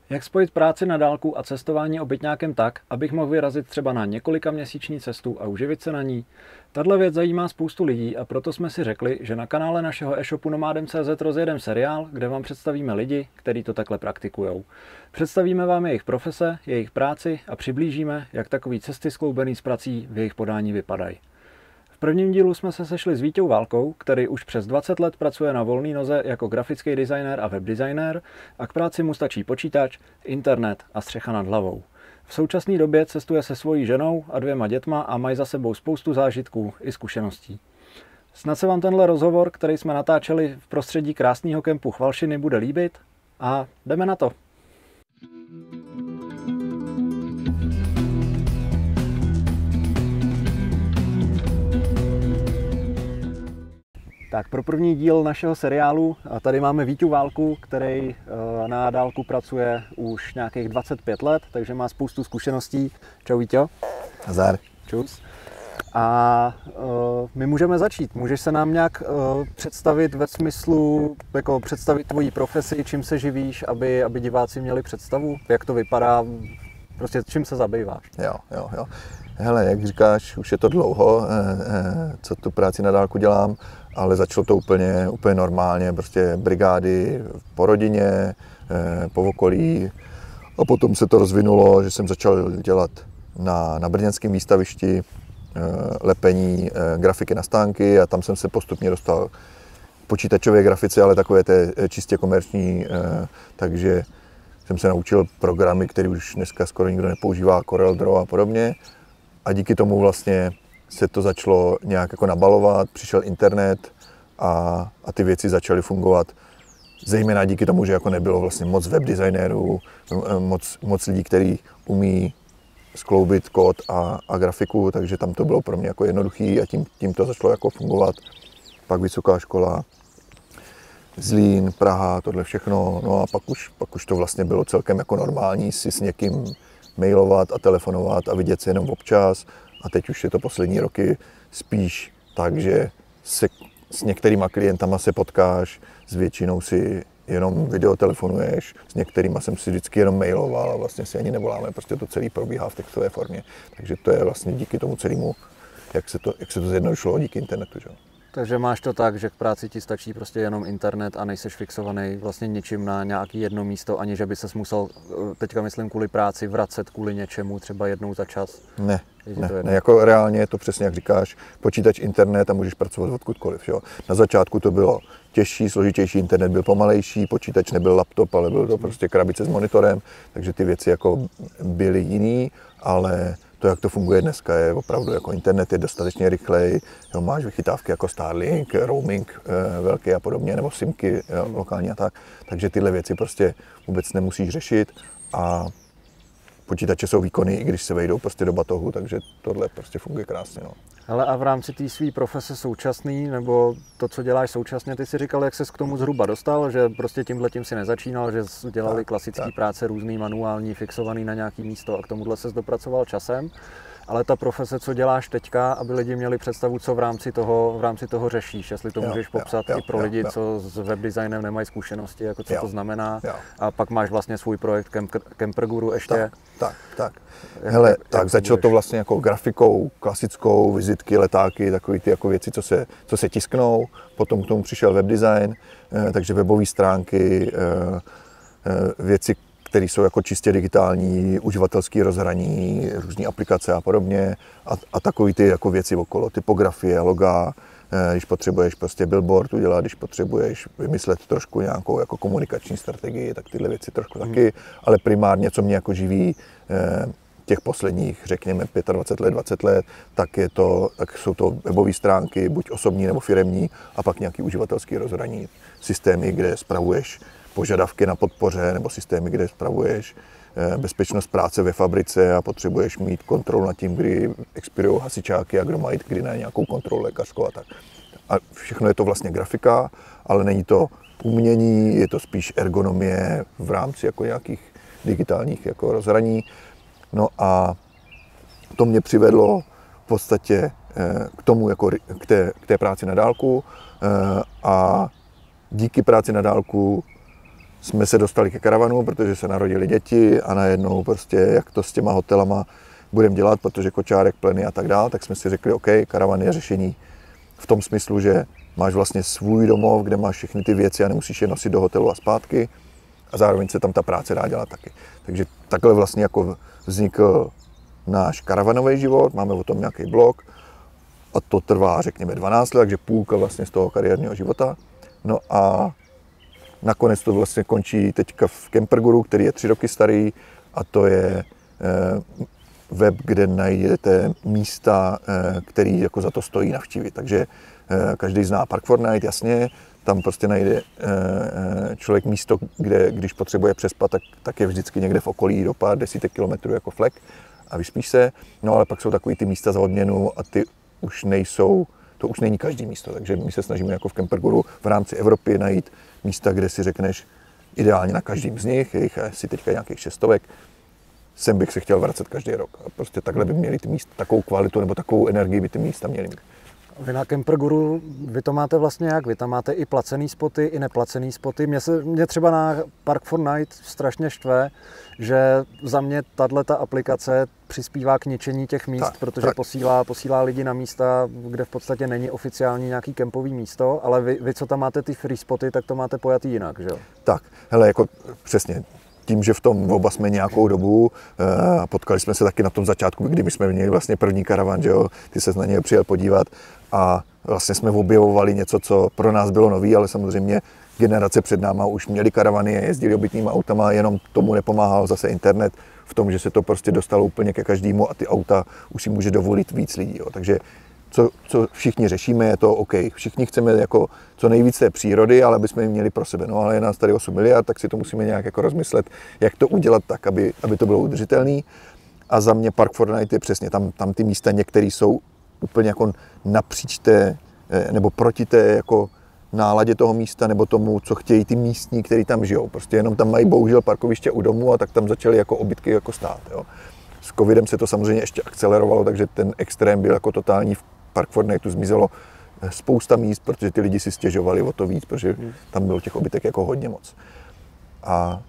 Jak spojit práci na dálku a cestování obytňákem tak, abych mohl vyrazit třeba na několika měsíční cestu a uživit se na ní? Tahle věc zajímá spoustu lidí a proto jsme si řekli, že na kanále našeho e-shopu Nomadem.cz rozjedeme seriál, kde vám představíme lidi, kteří to takhle praktikujou. Představíme vám jejich profese, jejich práci a přiblížíme, jak takové cesty skloubený s prací v jejich podání vypadají. V prvním dílu jsme se sešli s Víťou Válkou, který už přes 20 let pracuje na volné noze jako grafický designér a webdesignér a k práci mu stačí počítač, internet a střecha nad hlavou. V současné době cestuje se svojí ženou a 2 dětma a mají za sebou spoustu zážitků i zkušeností. Snad se vám tenhle rozhovor, který jsme natáčeli v prostředí krásného kempu Chvalšiny, bude líbit a jdeme na to. Tak pro první díl našeho seriálu tady máme Víťu Válku, který na dálku pracuje už nějakých 25 let, takže má spoustu zkušeností. Čau Víťo. Nazdar. Čus. A my můžeme začít. Můžeš se nám nějak představit ve smyslu, jako představit tvoji profesi, čím se živíš, aby diváci měli představu, jak to vypadá, prostě čím se zabýváš? Jo. Hele, jak říkáš, už je to dlouho, co tu práci na dálku dělám, ale začalo to úplně normálně, prostě brigády po rodině, po okolí a potom se to rozvinulo, že jsem začal dělat na brněnském výstavišti lepení grafiky na stánky a tam jsem se postupně dostal k počítačové grafice, ale takové té čistě komerční, takže jsem se naučil programy, které už dneska skoro nikdo nepoužívá, CorelDRAW a podobně. A díky tomu vlastně se to začalo nějak jako nabalovat, přišel internet a ty věci začaly fungovat. Zejména díky tomu, že jako nebylo vlastně moc webdesignérů, moc lidí, kteří umí skloubit kód a grafiku, takže tam to bylo pro mě jako jednoduchý a tím to začalo jako fungovat. Pak vysoká škola, Zlín, Praha, tohle všechno, no a pak už to vlastně bylo celkem jako normální si s někým mailovat a telefonovat a vidět se jenom občas a teď už je to poslední roky spíš tak, že se s některýma klientama se potkáš, s většinou si jenom videotelefonuješ, s některýma jsem si vždycky jenom mailoval a vlastně si ani nevoláme, prostě to celé probíhá v textové formě, takže to je vlastně díky tomu celému, jak se to zjednodušilo díky internetu, že? Takže máš to tak, že k práci ti stačí prostě jenom internet a nejseš fixovaný vlastně ničím na nějaký jedno místo, ani že by ses musel, teďka myslím kvůli práci, vracet kvůli něčemu třeba jednou za čas. Ne, jako reálně je to přesně jak říkáš, počítač, internet a můžeš pracovat odkudkoliv. Jo. Na začátku to bylo těžší, složitější, internet byl pomalejší, počítač nebyl laptop, ale byl to prostě krabice s monitorem, takže ty věci jako byly jiný, ale to, jak to funguje dneska, je opravdu jako internet je dostatečně rychlej, jo, máš vychytávky jako Starlink, roaming velký a podobně, nebo simky lokální a tak, takže tyhle věci prostě vůbec nemusíš řešit a počítače jsou výkonný, i když se vejdou prostě do batohu, takže tohle prostě funguje krásně. No. Hele, a v rámci té své profese současný, nebo to, co děláš současně, ty si říkal, jak ses k tomu zhruba dostal, že prostě tímhletím si nezačínal, že dělali klasické práce, různý manuální, fixovaný na nějaký místo a k tomuhle ses dopracoval časem. Ale ta profese, co děláš teďka, aby lidi měli představu, co v rámci toho řešíš, jestli to můžeš popsat i pro lidi, co s webdesignem nemají zkušenosti, jako co to znamená. A pak máš vlastně svůj projekt Camperguru ještě. Tak. Hele, tak začalo to vlastně jako grafikou, klasickou, vizitky, letáky, takové ty jako věci, co se tisknou. Potom k tomu přišel webdesign, takže webové stránky, věci, které jsou jako čistě digitální, uživatelské rozhraní, různé aplikace a podobně a takové ty jako věci okolo, typografie, loga, když potřebuješ prostě billboard udělat, když potřebuješ vymyslet trošku nějakou jako komunikační strategii, tak tyhle věci trošku taky, ale primárně, co mě jako živí těch posledních, řekněme, 25 let, 20 let, tak jsou to webové stránky, buď osobní nebo firemní, a pak nějaký uživatelský rozhraní, systémy, kde spravuješ požadavky na podpoře nebo systémy, kde spravuješ bezpečnost práce ve fabrice a potřebuješ mít kontrolu nad tím, kdy expirují hasičáky a kdo má jít kdy na nějakou kontrolu lékařskou a tak. A všechno je to vlastně grafika, ale není to umění, je to spíš ergonomie v rámci jako nějakých digitálních jako rozhraní. No a to mě přivedlo v podstatě k tomu, jako k té práci na dálku a díky práci na dálku jsme se dostali ke karavanu, protože se narodili děti a najednou prostě, jak to s těma hotelama budeme dělat, protože kočárek, pleny a tak dále, tak jsme si řekli, OK, karavan je řešení v tom smyslu, že máš vlastně svůj domov, kde máš všechny ty věci a nemusíš je nosit do hotelu a zpátky a zároveň se tam ta práce dá dělat taky. Takže takhle vlastně jako vznikl náš karavanový život, máme o tom nějaký blog a to trvá, řekněme, 12 let, takže půlka vlastně z toho kariérního života. No a nakonec to vlastně končí teďka v Camperguru, který je 3 roky starý a to je web, kde najdete místa, který jako za to stojí navštívit. Takže každý zná Park4Night, jasně, tam prostě najde člověk místo, kde když potřebuje přespat, tak je vždycky někde v okolí do pár desítek kilometrů jako flek a vyspíš se. No ale pak jsou takový ty místa za odměnu a ty už nejsou, to už není každý místo, takže my se snažíme jako v Camperguru v rámci Evropy najít místa, kde si řekneš ideálně na každým z nich, je jich asi teďka nějakých 600, sem bych se chtěl vracet každý rok. A prostě takhle by měli ty místa, takovou kvalitu nebo takovou energii by ty místa měly mít. Vy na Camperguru, vy to máte vlastně jak? Vy tam máte i placený spoty, i neplacený spoty. Mě třeba na Park4Night strašně štve, že za mě tato aplikace přispívá k ničení těch míst, protože posílá lidi na místa, kde v podstatě není oficiální nějaký kempový místo, ale vy co tam máte ty free spoty, tak to máte pojatý jinak, že jo? Tak, hele, jako přesně. Tím, že v tom oba jsme nějakou dobu, potkali jsme se taky na tom začátku, kdy my jsme měli vlastně první karavan, že jo, ty se na něj přijel podívat a vlastně jsme objevovali něco, co pro nás bylo nový, ale samozřejmě generace před náma už měli karavany, jezdili obytnýma autama, jenom tomu nepomáhal zase internet v tom, že se to prostě dostalo úplně ke každému a ty auta už si může dovolit víc lidí, jo. Takže co všichni řešíme, je to OK. Všichni chceme jako co nejvíc té přírody, ale aby jsme ji měli pro sebe. No ale je nás tady 8 miliard, tak si to musíme nějak jako rozmyslet, jak to udělat tak, aby to bylo udržitelné. A za mě Park4Night je přesně, tam ty místa některé jsou úplně jako napříč té, nebo proti té jako náladě toho místa, nebo tomu, co chtějí ty místní, kteří tam žijou. Prostě jenom tam mají bohužel parkoviště u domu a tak tam začaly jako obytky jako stát. Jo. S covidem se to samozřejmě ještě akcelerovalo, takže ten extrém byl jako totální. V Park4Nightu zmizelo spousta míst, protože ty lidi si stěžovali o to víc, protože tam bylo těch obytek jako hodně moc. A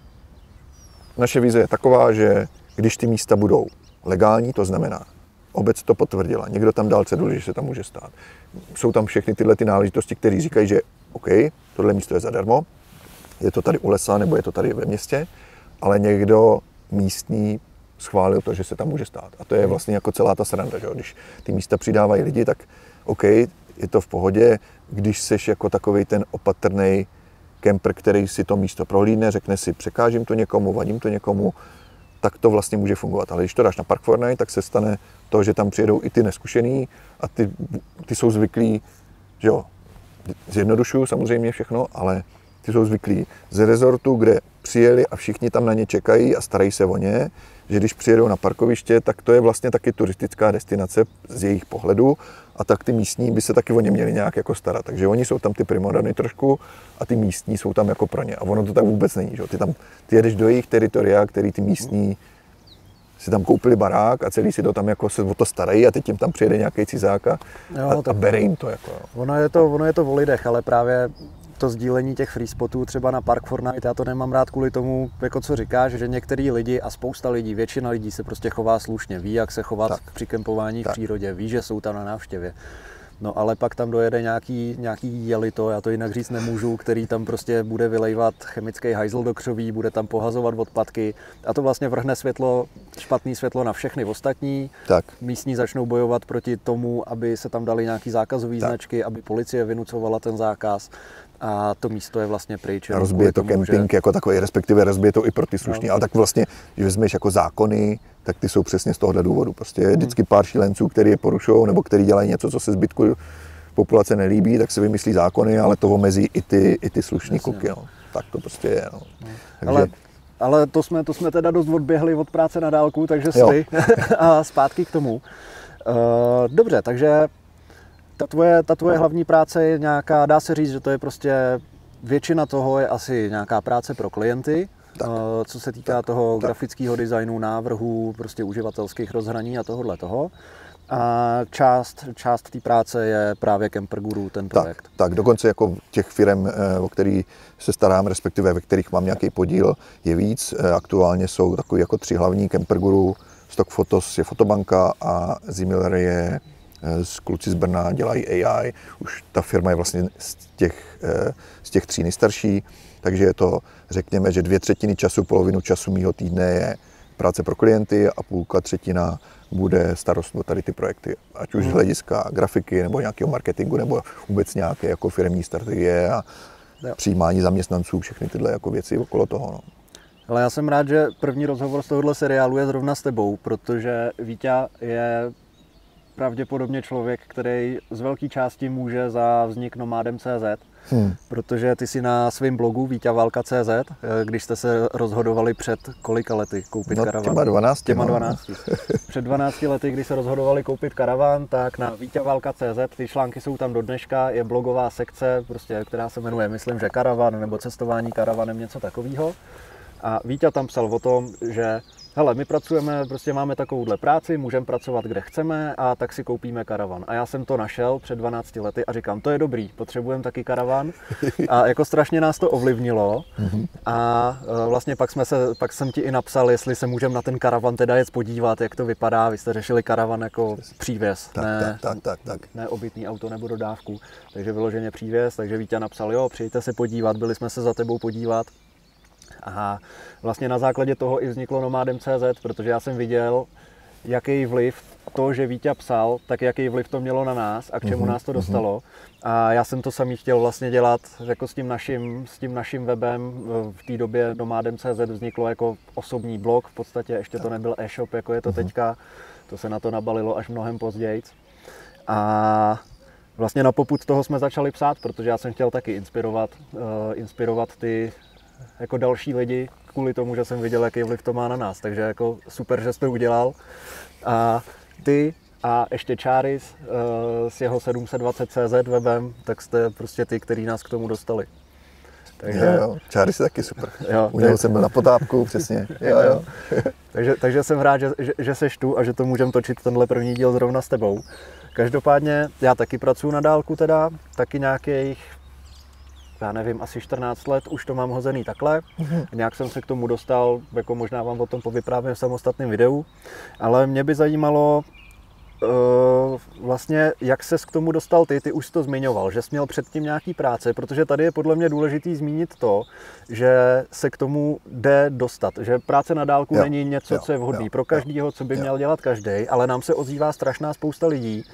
naše vize je taková, že když ty místa budou legální, to znamená, obec to potvrdila, někdo tam dal ceduli, že se tam může stát. Jsou tam všechny tyhle ty náležitosti, které říkají, že OK, tohle místo je zadarmo, je to tady u lesa nebo je to tady ve městě, ale někdo místní schválil to, že se tam může stát. A to je vlastně jako celá ta sranda, že? Když ty místa přidávají lidi, tak OK, je to v pohodě, když seš jako takovej ten opatrnej kemper, který si to místo prohlídne, řekne si, překážím to někomu, vadím to někomu, tak to vlastně může fungovat. Ale když to dáš na Park4Night, tak se stane to, že tam přijedou i ty neskušený a ty jsou zvyklí, že jo, zjednodušuju samozřejmě všechno, ale ty jsou zvyklí z rezortu, kde přijeli a všichni tam na ně čekají a starají se o ně, že když přijedou na parkoviště, tak to je vlastně taky turistická destinace z jejich pohledu a tak ty místní by se taky o ně měli nějak jako starat. Takže oni jsou tam ty primodarny trošku a ty místní jsou tam jako pro ně. A ono to tak vůbec není, že? Ty jedeš do jejich teritoria, který ty místní si tam koupili barák a celý si to tam jako se o to starají a teď jim tam přijede nějaký cizák a bere jim to. Jako, jo. Ono je to o lidech, ale právě to sdílení těch free spotů třeba na Park4Night, já to nemám rád kvůli tomu, jako co říkáš, že některý lidi a spousta lidí, většina lidí se prostě chová slušně, ví, jak se chovat při kempování v přírodě, ví, že jsou tam na návštěvě. No ale pak tam dojede nějaký jelito, já to jinak říct nemůžu, který tam prostě bude vylejvat chemický hajzl do křoví, bude tam pohazovat odpadky a to vlastně vrhne špatný světlo na všechny ostatní. Tak. Místní začnou bojovat proti tomu, aby se tam dali nějaký zákazové značky, aby policie vynucovala ten zákaz. A to místo je vlastně pryč. A rozbije to kemping jako takový, respektive rozbije to i pro ty slušný, ale tak vlastně, když vezmeš jako zákony, tak ty jsou přesně z tohohle důvodu. Prostě je vždycky pár šílenců, který je porušují nebo který dělají něco, co se zbytku populace nelíbí, tak se vymyslí zákony, ale to omezí i ty slušný kuky. No. Tak to prostě je. No. Takže... Ale to jsme teda dost odběhli od práce na dálku, takže sorry. A zpátky k tomu. Dobře, takže ta tvoje hlavní práce je nějaká, dá se říct, že to je prostě většina toho je asi nějaká práce pro klienty, co se týká toho grafického designu, návrhů, prostě uživatelských rozhraní a tohohle toho. A část té práce je právě Camper Guru, ten projekt. Tak, dokonce jako těch firm, o který se starám, respektive ve kterých mám nějaký podíl, je víc. Aktuálně jsou takový jako 3 hlavní: Camper Guru, Stock Photos je fotobanka a Zimiller je z kluci z Brna, dělají AI. Už ta firma je vlastně z těch 3 nejstarší, takže je to, řekněme, že 2/3 času, polovinu času mýho týdne je práce pro klienty a půlka, třetina bude starost o tady ty projekty. Ať už z hlediska grafiky, nebo nějakého marketingu, nebo vůbec nějaké jako firemní strategie a přijímání zaměstnanců, všechny tyhle jako věci okolo toho. No. Ale já jsem rád, že první rozhovor z tohohle seriálu je zrovna s tebou, protože Víťa je pravděpodobně člověk, který z velké části může za vznik Nomádem.cz, protože ty si na svém blogu víťavalka.cz, když jste se rozhodovali před kolika lety koupit karavan? Těma 12. Před 12 lety, když se rozhodovali koupit karavan, tak na víťavalka.cz, ty články jsou tam do dneška, je blogová sekce, prostě, která se jmenuje, myslím, že karavan nebo cestování karavanem, něco takového. A Víťa tam psal o tom, že hele, my pracujeme, prostě máme takovouhle práci, můžeme pracovat kde chceme a tak si koupíme karavan. A já jsem to našel před 12 lety a říkám, to je dobrý, potřebujeme taky karavan. A jako strašně nás to ovlivnilo. A vlastně pak jsem ti i napsal, jestli se můžeme na ten karavan teda jet podívat, jak to vypadá. Vy jste řešili karavan jako přívěs, ne obytný auto nebo dodávku. Takže vyloženě přívěs, takže Víťa napsal, jo, přijďte se podívat, byli jsme se za tebou podívat. A vlastně na základě toho i vzniklo Nomádem.cz, protože já jsem viděl, jaký vliv to, že Víťa psal, tak jaký vliv to mělo na nás a k čemu nás to dostalo. A já jsem to samý chtěl vlastně dělat jako s tím naším webem. V té době Nomádem.cz vzniklo jako osobní blog, v podstatě ještě to nebyl e-shop, jako je to teďka. To se na to nabalilo až mnohem později. A vlastně na popud toho jsme začali psát, protože já jsem chtěl taky inspirovat ty jako další lidi, kvůli tomu, že jsem viděl, jaký vliv to má na nás. Takže jako super, že jsi to udělal. A ty a ještě Čáris s jeho 720CZ webem, tak jste prostě ty, který nás k tomu dostali. Takže... Jo, Čáris je taky super. U něho jsem byl na Potápku, přesně. Jo. Takže jsem rád, že seš tu a že to můžeme točit tenhle první díl zrovna s tebou. Každopádně já taky pracuji na dálku teda, taky nějakých, já nevím, asi 14 let už to mám hozený takhle. Nějak jsem se k tomu dostal, jako možná vám o tom povyprávím v samostatném videu, ale mě by zajímalo vlastně, jak ses k tomu dostal ty už jsi to zmiňoval, že jsi měl předtím nějaký práce, protože tady je podle mě důležitý zmínit to, že se k tomu jde dostat, že práce na dálku není něco, co je vhodný pro každýho, co by měl dělat každý, ale nám se ozývá strašná spousta lidí,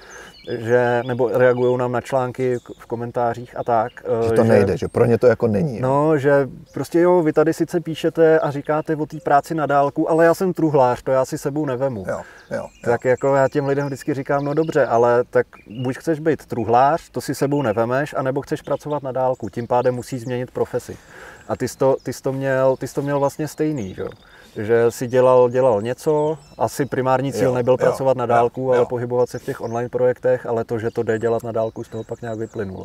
nebo reagují nám na články v komentářích a tak. Že to nejde, že pro ně to jako není. No, že prostě jo, vy tady sice píšete a říkáte o té práci na dálku, ale já jsem truhlář, to já si sebou nevemu. Tak jako já těm lidem vždycky říkám, no dobře, ale tak buď chceš být truhlář, to si sebou nevemeš, anebo chceš pracovat na dálku, tím pádem musíš změnit profesi. A ty jsi to měl vlastně stejný, že si dělal něco, asi primární cíl nebyl pracovat na dálku, ale pohybovat se v těch online projektech, ale to, že to jde dělat na dálku, z toho pak nějak vyplynulo.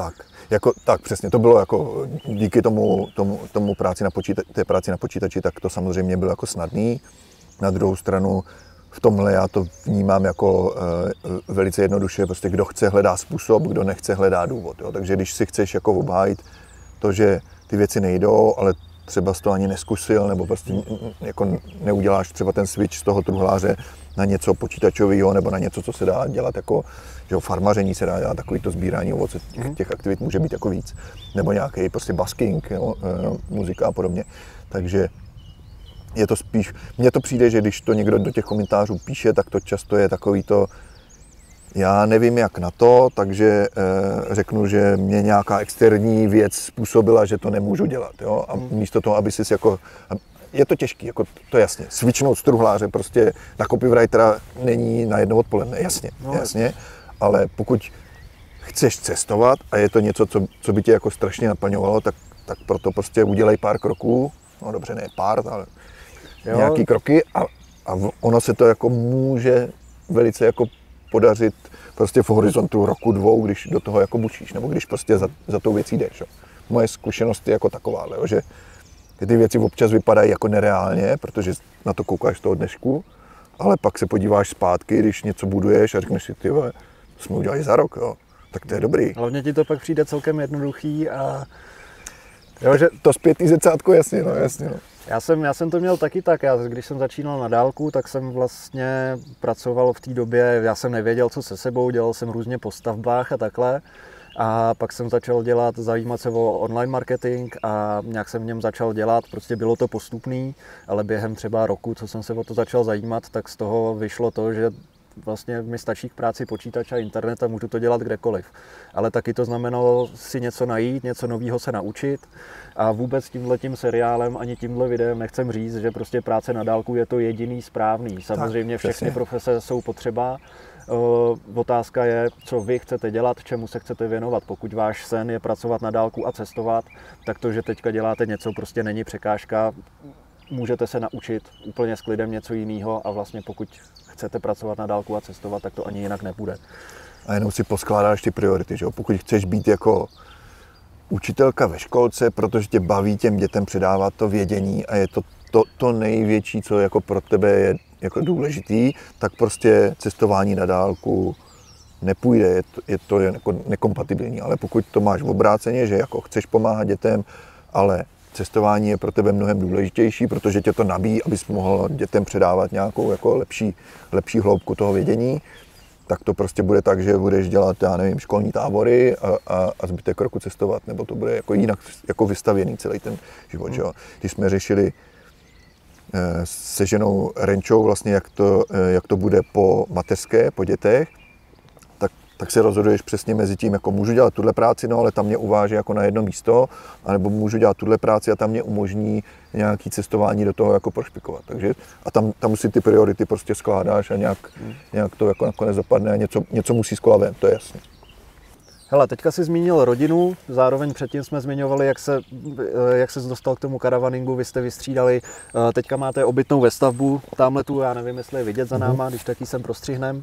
Tak přesně, to bylo jako díky tomu té práci na počítači, tak to samozřejmě bylo jako snadný. Na druhou stranu v tomhle já to vnímám jako velice jednoduše, prostě kdo chce hledá způsob, kdo nechce hledá důvod. Jo. Takže když si chceš jako obhájit to, že ty věci nejdou, ale třeba jsi to ani neskusil, nebo prostě jako neuděláš třeba ten switch z toho truhláře na něco počítačového, nebo na něco, co se dá dělat jako, že farmaření se dá dělat, takový to sbírání ovoce, těch aktivit může být jako víc, nebo nějaký prostě busking, muzika a podobně. Takže je to spíš, mně to přijde, že když to někdo do těch komentářů píše, tak to často je takový to, já nevím jak na to, takže řeknu, že mě nějaká externí věc způsobila, že to nemůžu dělat. Jo? A místo toho, aby si jako, je to těžký, jako to jasně, switchnout z truhláře prostě na copywritera není na jedno odpoledne, jasně, ale pokud chceš cestovat a je to něco, co by tě jako strašně naplňovalo, tak proto prostě udělej pár kroků, no dobře, ne pár, ale nějaký kroky a ono se to jako může velice jako podařit prostě v horizontu roku, 2, když do toho jako bučíš, nebo když prostě za tou věcí jdeš. Jo. Moje zkušenost je jako taková, že ty věci občas vypadají jako nereálně, protože na to koukáš z toho dnešku, ale pak se podíváš zpátky, když něco buduješ a řekneš si, ty vole, to jsme udělali za rok, jo. Tak to je dobrý. Hlavně ti to pak přijde celkem jednoduchý a jo, že To zpětný zrcátko, jasně, no. Já jsem to měl taky tak, když jsem začínal na dálku, tak jsem vlastně pracoval v té době, já jsem nevěděl, co se sebou, dělal jsem různě po stavbách a takhle. A pak jsem začal zajímat se o online marketing a nějak jsem v něm začal dělat, prostě bylo to postupný, ale během třeba roku, co jsem se o to začal zajímat, tak z toho vyšlo to, že vlastně mi stačí k práci počítač a internet a můžu to dělat kdekoliv. Ale taky to znamenalo si něco najít, něco nového se naučit a vůbec tímhletím seriálem ani tímhle videem nechcem říct, že prostě práce na dálku je to jediný správný. Samozřejmě všechny profese jsou potřeba. Otázka je, co vy chcete dělat, čemu se chcete věnovat. Pokud váš sen je pracovat na dálku a cestovat, tak to, že teďka děláte něco, prostě není překážka. Můžete se naučit úplně s klidem něco jiného a vlastně pokud chcete pracovat na dálku a cestovat, tak to ani jinak nebude. A jenom si poskládáš ty priority, že jo? Pokud chceš být jako učitelka ve školce, protože tě baví těm dětem předávat to vědění a je to největší, co jako pro tebe je jako důležitý, tak prostě cestování na dálku nepůjde, je to jako nekompatibilní. Ale pokud to máš v obráceně, že jako chceš pomáhat dětem, ale cestování je pro tebe mnohem důležitější, protože tě to nabíjí, abys mohl dětem předávat nějakou jako lepší hloubku toho vědění, tak to prostě bude tak, že budeš dělat, já nevím, školní tábory a zbytek roku cestovat, nebo to bude jako jinak jako vystavěný celý ten život. Že jo? Když jsme řešili se ženou Renčou vlastně, jak to bude po mateřské, po dětech, tak se rozhoduješ přesně mezi tím, jako můžu dělat tuhle práci, no ale tam mě uváže jako na jedno místo, anebo můžu dělat tuhle práci a tam mě umožní nějaký cestování do toho jako prošpikovat. Takže a tam si ty priority prostě skládáš a nějak to jako nakonec dopadne a něco musí z kola ven, to je jasné. Hele, teďka jsi zmínil rodinu, zároveň předtím jsme zmiňovali, jak se dostal k tomu karavaningu, vy jste vystřídali, teďka máte obytnou vestavbu, tamhle tu, já nevím, jestli je vidět za náma, když taky sem prostřihnem.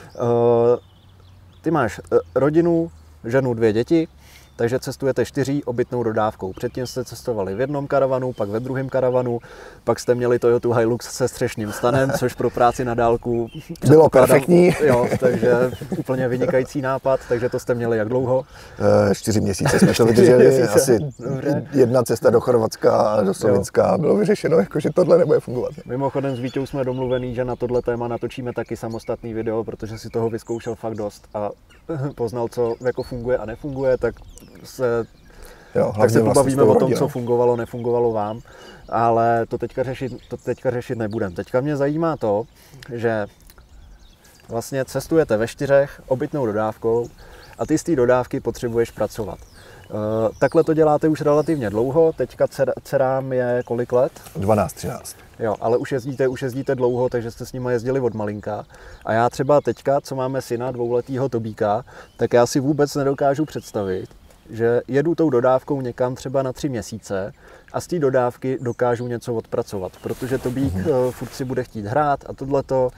Ty máš rodinu, ženu, 2 děti, takže cestujete 4 obytnou dodávkou. Předtím jste cestovali v jednom karavanu, pak ve druhém karavanu, pak jste měli Toyotu Hilux se střešním stanem, což pro práci na dálku bylo perfektní. Jo, takže úplně vynikající nápad, takže to jste měli jak dlouho? 4 měsíce jsme to vydrželi, asi jedna cesta do Chorvatska a do Slovenska bylo vyřešeno, jakože tohle nebude fungovat. Mimochodem s Víťou jsme domluvený, že na tohle téma natočíme taky samostatný video, protože si toho vyzkoušel fakt dost a poznal, co jako funguje a nefunguje, tak se pobavíme o tom, co fungovalo, nefungovalo vám, ale to teďka řešit nebudem. Teďka mě zajímá to, že vlastně cestujete ve 4 obytnou dodávkou a ty z té dodávky potřebuješ pracovat. Takhle to děláte už relativně dlouho, teďka dcerám je kolik let? 12, 13. Jo, ale už jezdíte dlouho, takže jste s nimi jezdili od malinka. A já třeba teďka, co máme syna 2letýho Tobíka, tak já si vůbec nedokážu představit, že jedu tou dodávkou někam třeba na 3 měsíce a z té dodávky dokážu něco odpracovat, protože Tobík furt si bude chtít hrát a tohleto,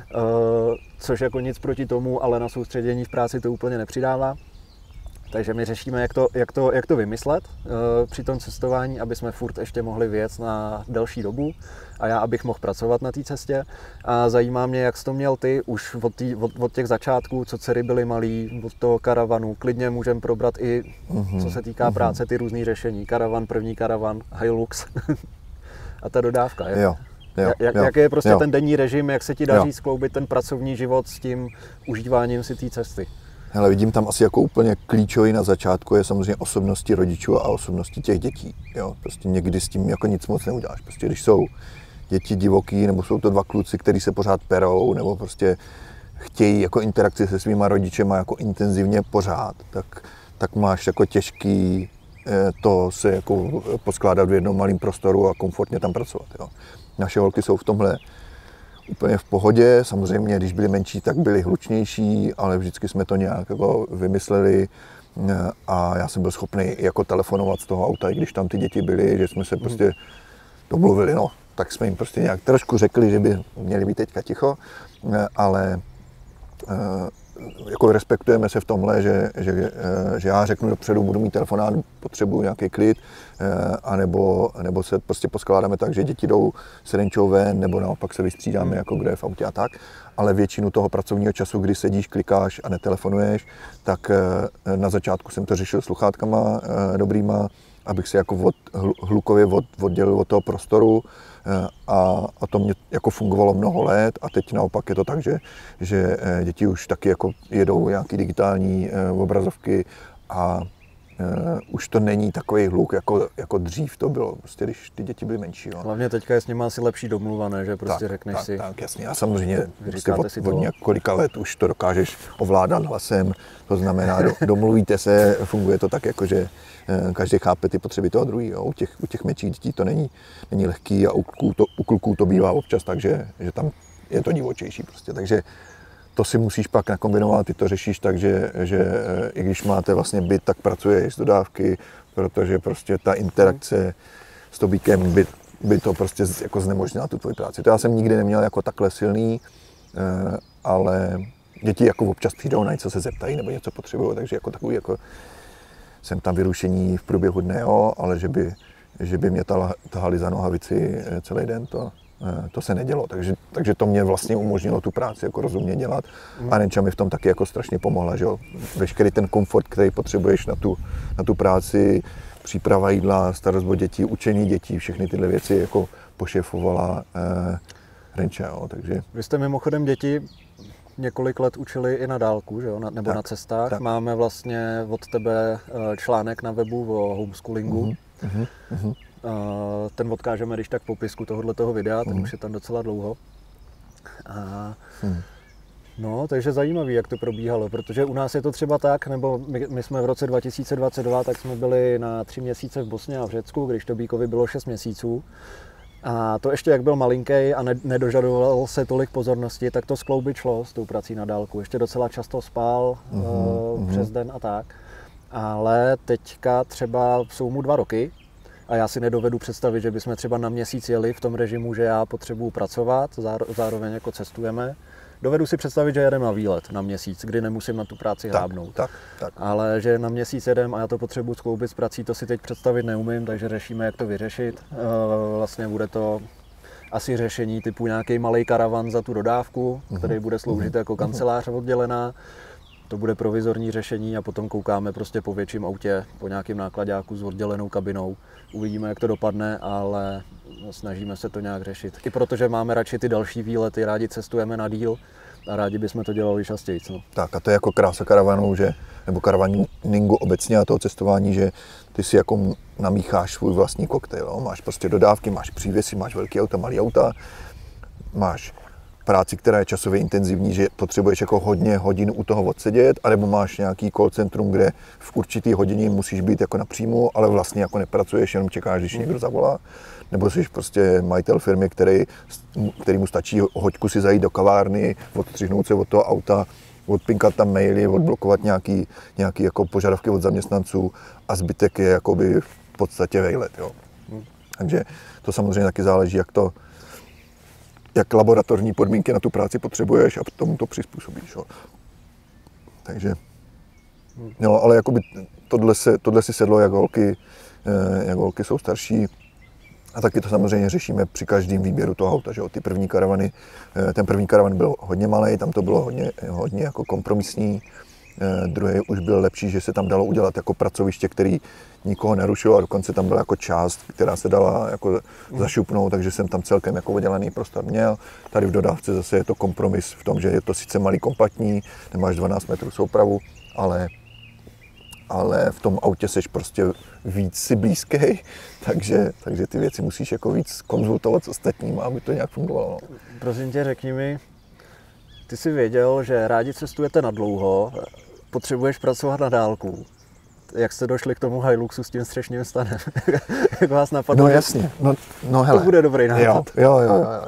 což jako nic proti tomu, ale na soustředění v práci to úplně nepřidává. Takže my řešíme, jak to vymyslet při tom cestování, aby jsme furt ještě mohli vyjet na delší dobu a já, abych mohl pracovat na té cestě. A zajímá mě, jak jsi to měl ty už od těch začátků, co dcery byly malý, od toho karavanu. Klidně můžeme probrat i, co se týká práce, ty různý řešení. Karavan, první karavan, Hilux a ta dodávka. Jak je prostě ten denní režim, jak se ti daří skloubit ten pracovní život s tím užíváním si té cesty? Hele, vidím tam asi jako úplně klíčový na začátku je samozřejmě osobnosti rodičů a osobnosti těch dětí. Jo? Prostě někdy s tím jako nic moc neuděláš. Prostě když jsou děti divoký, nebo jsou to 2 kluci, kteří se pořád perou, nebo prostě chtějí jako interakci se svýma rodičema jako intenzivně pořád, tak máš jako těžký to se jako poskládat v jednom malém prostoru a komfortně tam pracovat. Jo? Naše holky jsou v tomhle úplně v pohodě, samozřejmě, když byli menší, tak byli hlučnější, ale vždycky jsme to nějak jako vymysleli a já jsem byl schopný jako telefonovat z toho auta, i když tam ty děti byly, že jsme se prostě domluvili, no, tak jsme jim prostě nějak trošku řekli, že by měli být teďka ticho, ale jako respektujeme se v tomhle, že já řeknu dopředu, budu mít telefonát, potřebuju nějaký klid, anebo se prostě poskládáme tak, že děti jdou s Renčou ven, nebo naopak se vystřídáme, jako kdo je v autě a tak. Ale většinu toho pracovního času, kdy sedíš, klikáš a netelefonuješ, tak na začátku jsem to řešil sluchátkama dobrýma, abych se jako hlukově oddělil od toho prostoru, a to mě jako fungovalo mnoho let a teď naopak je to tak, že děti už taky jako jedou nějaký digitální obrazovky a už to není takový hluk, jako dřív to bylo, prostě když ty děti byly menší. Jo. Hlavně teďka je s nimi asi lepší domluvané, že prostě řekneš si. Tak, jasně. A samozřejmě prostě od několika let už to dokážeš ovládat hlasem, to znamená, domluvíte se, funguje to tak, jako že každý chápe ty potřeby toho druhého. U těch menších dětí to není lehký a u kluků to bývá občas tak, že tam je to divočejší prostě, takže to si musíš pak nakombinovat, ty to řešíš tak, že i když máte vlastně byt, tak pracuješ z dodávky, protože prostě ta interakce s tobíkem by to prostě jako znemožnila tu tvoji práci. To já jsem nikdy neměl jako takhle silný, ale děti jako občas přijdou na něco se zeptají nebo něco potřebují, takže jako takový jako jsem tam vyrušení v průběhu dne, jo, ale že by mě tahali za nohavici celý den, to se nedělo, takže to mě vlastně umožnilo tu práci jako rozumně dělat a Renča mi v tom taky jako strašně pomohla, že jo. Veškerý ten komfort, který potřebuješ na tu práci, příprava jídla, starost o dětí, učení dětí, všechny tyhle věci jako pošéfovala Renča, jo, takže. Vy jste mimochodem děti několik let učili i na dálku, že jo, nebo tak, na cestách. Tak. Máme vlastně od tebe článek na webu o homeschoolingu. Ten odkážeme když tak v popisku tohoto videa, ten už je tam docela dlouho. No, takže zajímavý, jak to probíhalo, protože u nás je to třeba tak, nebo my jsme v roce 2022, tak jsme byli na 3 měsíce v Bosně a v Řecku, když Tobíkovi bylo 6 měsíců. A to ještě jak byl malinký a nedožadoval se tolik pozornosti, tak to skloubit šlo s tou prací na dálku. Ještě docela často spál přes den a tak. Ale teďka třeba jsou mu 2 roky a já si nedovedu představit, že bychom třeba na měsíc jeli v tom režimu, že já potřebuju pracovat, zároveň jako cestujeme. Dovedu si představit, že jedem na výlet na měsíc, kdy nemusím na tu práci hábnout. Tak. Ale že na měsíc jedem a já to potřebuji skloubit s prací, to si teď představit neumím, takže řešíme, jak to vyřešit. Vlastně bude to asi řešení typu nějaký malý karavan za tu dodávku, který bude sloužit jako kancelář oddělená. To bude provizorní řešení a potom koukáme prostě po větším autě, po nějakém nákladáku s oddělenou kabinou. Uvidíme, jak to dopadne, ale snažíme se to nějak řešit. I protože máme radši ty další výlety, rádi cestujeme na díl a rádi bychom to dělali častěji. No. Tak a to je jako krása karavanu, nebo karavaningu obecně a toho cestování, že ty si jako namícháš svůj vlastní koktejl. No? Máš prostě dodávky, máš přívěsy, máš velký auta, malý auta, máš práci, která je časově intenzivní, že potřebuješ jako hodně hodin u toho odsedět, anebo máš nějaký call centrum, kde v určitý hodině musíš být jako napřímo, ale vlastně jako nepracuješ, jenom čekáš, když někdo zavolá. Nebo jsi prostě majitel firmy, který mu stačí hoďku si zajít do kavárny, odstřihnout se od toho auta, odpinkat tam maily, odblokovat nějaký jako požadavky od zaměstnanců a zbytek je jakoby v podstatě vejlet. Jo. Takže to samozřejmě taky záleží, jak laboratorní podmínky na tu práci potřebuješ a tomu to přizpůsobíš. Jo. Takže, jo, ale jakoby tohle si sedlo, jak holky jsou starší. A taky to samozřejmě řešíme při každém výběru toho auta, že jo. Ty první karavany, ten první karavan byl hodně malý, tam to bylo hodně jako kompromisní. Druhý už byl lepší, že se tam dalo udělat jako pracoviště, který nikoho nerušilo a dokonce tam byla jako část, která se dala jako zašupnout, takže jsem tam celkem jako oddělený prostor měl. Tady v dodávce zase je to kompromis v tom, že je to sice malý kompaktní, nemáš 12 metrů soupravu, ale v tom autě seš prostě víc si blízký, takže ty věci musíš jako víc konzultovat s ostatními, aby to nějak fungovalo. Prosím tě, řekni mi, ty jsi věděl, že rádi cestujete na dlouho, potřebuješ pracovat na dálku. Jak jste došli k tomu Hiluxu s tím střešním stanem? Jak vás napadlo? No jasně, no hele. To bude dobrý nápad. Jo.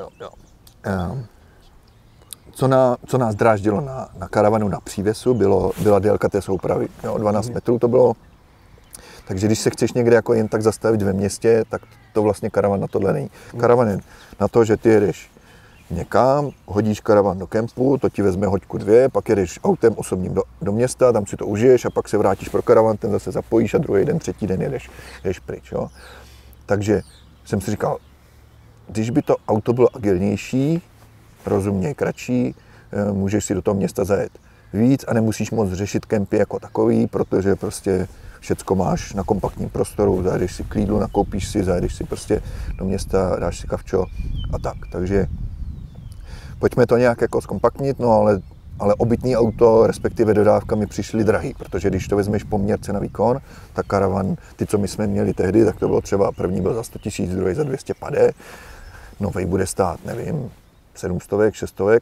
Co nás dráždilo na karavanu na přívěsu, byla délka té soupravy. Jo, 12 metrů to bylo. Takže když se chceš někde jako jen tak zastavit ve městě, tak to vlastně karavan na tohle není. Karavan je na to, že ty jedeš někam, hodíš karavan do kempu, to ti vezme hoďku 2, pak jedeš autem osobním do města, tam si to užiješ a pak se vrátíš pro karavan, ten zase zapojíš a druhý den, třetí den jedeš pryč. Jo. Takže jsem si říkal, když by to auto bylo agilnější, rozumně kratší, můžeš si do toho města zajet víc a nemusíš moc řešit kempy jako takový, protože prostě všecko máš na kompaktním prostoru, zajedeš si k Lidlu, nakoupíš si, zajedeš si prostě do města, dáš si kavčo a tak. Takže pojďme to nějak jako zkompaktnit, no ale obytný auto, respektive dodávka mi přišly drahý, protože když to vezmeš poměr cena výkon, tak karavan, ty, co my jsme měli tehdy, tak to bylo třeba, první byl za 100 000, druhý za 250, novej bude stát, nevím, 700, 600,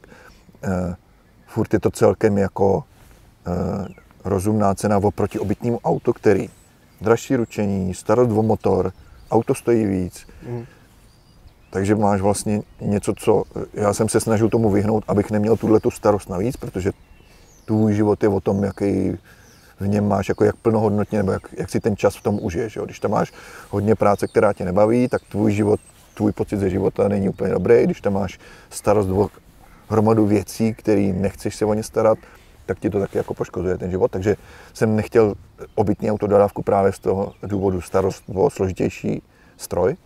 furt je to celkem jako rozumná cena oproti obytnému autu, který dražší ručení, starost o motor, auto stojí víc. Takže máš vlastně něco, co já jsem se snažil tomu vyhnout, abych neměl tuhletu starost navíc, protože tvůj život je o tom, jaký v něm máš, jako jak plnohodnotně, nebo jak si ten čas v tom užiješ. Jo. Když tam máš hodně práce, která tě nebaví, tak tvůj život, tvůj pocit ze života není úplně dobrý. Když tam máš starost o hromadu věcí, které nechceš se o ně starat, tak ti to taky jako poškozuje ten život. Takže jsem nechtěl obytný autododávku právě z toho důvodu starost o složitější stroj.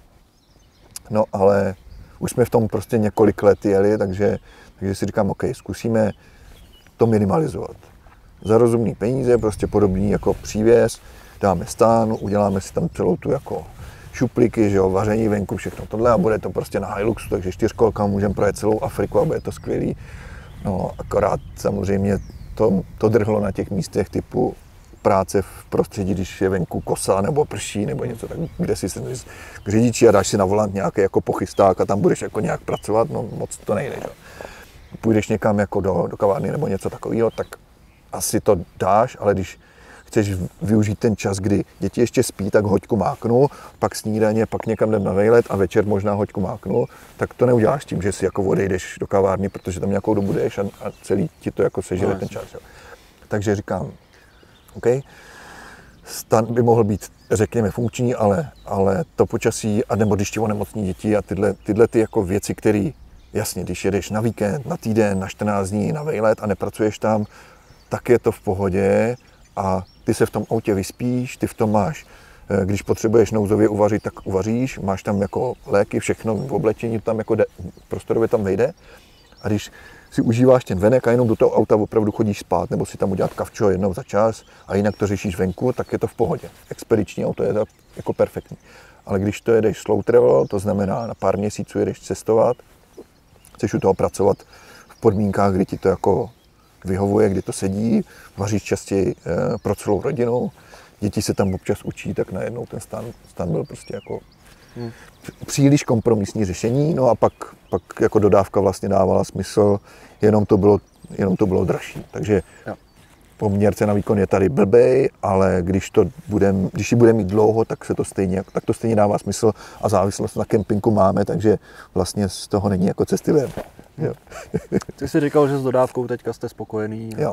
No ale už jsme v tom prostě několik let jeli, takže si říkám, OK, zkusíme to minimalizovat. Za rozumný peníze, prostě podobný jako přívěs, dáme stán, uděláme si tam celou tu jako šuplíky, že jo, vaření venku, všechno tohle a bude to prostě na Hiluxu, takže 4kolka můžeme projet celou Afriku a bude to skvělý. No akorát samozřejmě to drhlo na těch místech typu práce v prostředí, když je venku kosa nebo prší nebo něco tak, kde si sedneš k řidiči a dáš si na volant nějaký jako pochysták a tam budeš jako nějak pracovat, no moc to nejde, že? Půjdeš někam jako do kavárny nebo něco takového, tak asi to dáš, ale když chceš využít ten čas, kdy děti ještě spí, tak hoďku máknu, pak snídaně, pak někam jdem na vejlet a večer možná hoďku máknu, tak to neuděláš tím, že si jako odejdeš do kavárny, protože tam nějakou dobu jdeš a celý ti to jako sežere ten čas. Jo. Takže říkám, OK, stan by mohl být, řekněme, funkční, ale to počasí, anebo když ti onemocní děti a tyhle ty jako věci, které, jasně, když jedeš na víkend, na týden, na 14 dní, na vejlet a nepracuješ tam, tak je to v pohodě a ty se v tom autě vyspíš, ty v tom máš, když potřebuješ nouzově uvařit, tak uvaříš, máš tam jako léky, všechno v oblečení, tam jako prostorově tam vejde a když si užíváš ten venek a jenom do toho auta opravdu chodíš spát, nebo si tam udělat kavčo jednou za čas a jinak to řešíš venku, tak je to v pohodě. Expediční auto je to jako perfektní. Ale když to jedeš slow travel, to znamená na pár měsíců jedeš cestovat, chceš u toho pracovat v podmínkách, kdy ti to jako vyhovuje, kdy to sedí, vaříš častěji pro celou rodinu, děti se tam občas učí, tak najednou ten stan byl prostě jako příliš kompromisní řešení, no a pak jako dodávka vlastně dávala smysl, jenom to bylo dražší. Takže poměr cena výkon je tady blbej, ale když ji budeme mít dlouho, tak to stejně dává smysl a závislost na kempinku máme, takže vlastně z toho není jako cesty ven. Jo. Ty jsi říkal, že s dodávkou teďka jste spokojený. Jo.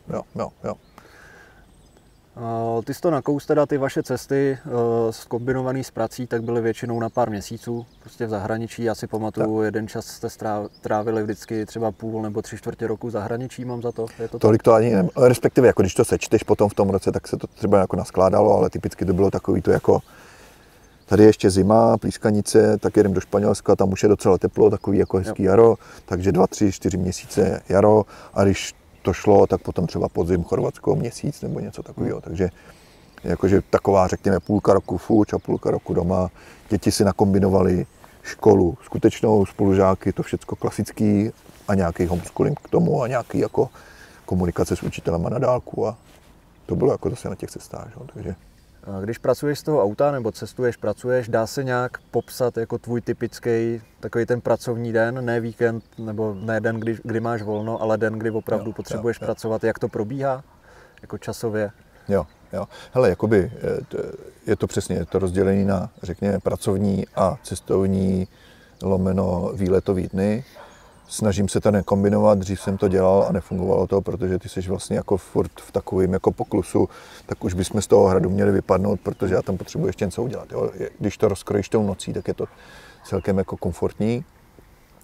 Ty jsi to nakous, teda ty vaše cesty zkombinovaný s prací, tak byly většinou na pár měsíců, prostě v zahraničí. Já si pamatuju, jeden čas jste trávili vždycky třeba půl nebo 3/4 roku v zahraničí, mám za to. Je to tolik to ani ne, respektive jako když to sečteš potom v tom roce, tak se to třeba jako naskládalo, ale typicky to bylo takový to jako tady je ještě zima, plískanice, tak jedem do Španělska, tam už je docela teplo, takový jako hezký jaro, takže 2, 3, 4 měsíce jaro a když to šlo, tak potom třeba podzim Chorvatsko měsíc nebo něco takového. Takže jakože taková, řekněme, půlka roku fuč a půlka roku doma. Děti si nakombinovali školu skutečnou, spolužáky, to všecko klasický a nějaký homeschooling k tomu a nějaký jako komunikace s učitelema na dálku a to bylo jako zase na těch cestách. Jo. Takže když pracuješ z toho auta nebo pracuješ, dá se nějak popsat jako tvůj typický takový ten pracovní den, ne víkend nebo ne den, kdy máš volno, ale den, kdy opravdu potřebuješ pracovat, jak to probíhá jako časově? Jo. Hele, jakoby je to přesně to rozdělení na, řekněme, pracovní a cestovní lomeno výletový dny. Snažím se to nekombinovat, dřív jsem to dělal a nefungovalo to, protože ty jsi vlastně jako furt v takovém jako poklusu, tak už bychom z toho hradu měli vypadnout, protože já tam potřebuji ještě něco udělat. Jo. Když to rozkrojíš tou nocí, tak je to celkem jako komfortní.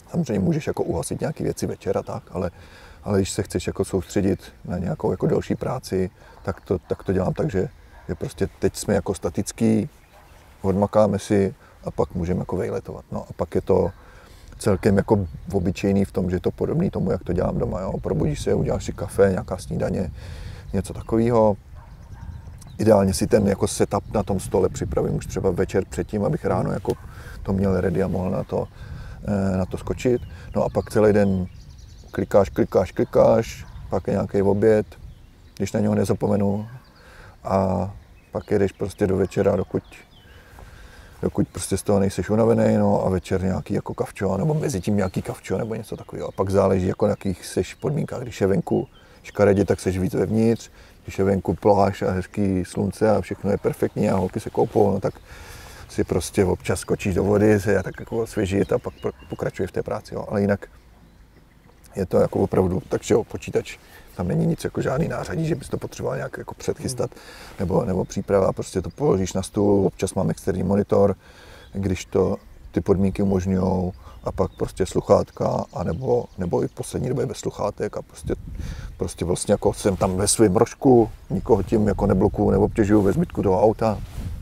Samozřejmě můžeš jako uhasit nějaké věci večer a tak, ale když se chceš jako soustředit na nějakou jako delší práci, tak to dělám tak, že prostě teď jsme jako statický, odmakáme si a pak můžeme jako vejletovat. No a pak je to celkem jako obyčejný v tom, že je to podobný tomu, jak to dělám doma. Jo. Probudíš se, uděláš si kafe, nějaká snídaně, něco takového. Ideálně si ten jako setup na tom stole připravím už třeba večer předtím, abych ráno jako to měl ready a mohl na to skočit. No a pak celý den klikáš, pak je nějaký oběd, když na něho nezapomenu a pak jedeš prostě do večera, dokud prostě z toho nejseš unavený, no a večer nějaký jako kavčo, nebo mezi tím nějaký kavčo, nebo něco takového. A pak záleží jako na jakých seš podmínkách. Když je venku škaredě, tak seš víc vevnitř, když je venku pláž a hezký slunce a všechno je perfektní a holky se koupou, no tak si prostě občas skočíš do vody, se tak jako osvěžit a pak pokračuje v té práci, jo. Ale jinak je to jako opravdu, takže jo, počítač, tam není nic jako žádný nářadí, že bys to potřeboval nějak jako předchystat nebo příprava, prostě to položíš na stůl, občas mám externí monitor, když to ty podmínky umožňujou a pak prostě sluchátka, nebo i v poslední době bez sluchátek a prostě vlastně jako jsem tam ve svém rožku, nikoho tím jako neblokuju, neobtěžuju ve zbytku toho auta.